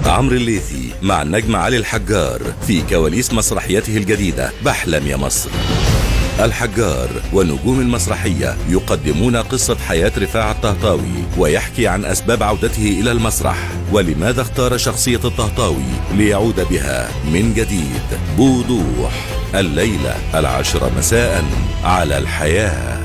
عمرو الليثي مع النجم علي الحجار في كواليس مسرحيته الجديدة بحلم يا مصر. الحجار ونجوم المسرحية يقدمون قصة حياة رفاعة الطهطاوي، ويحكي عن أسباب عودته إلى المسرح ولماذا اختار شخصية الطهطاوي ليعود بها من جديد بوضوح. الليلة 10 مساء على الحياة.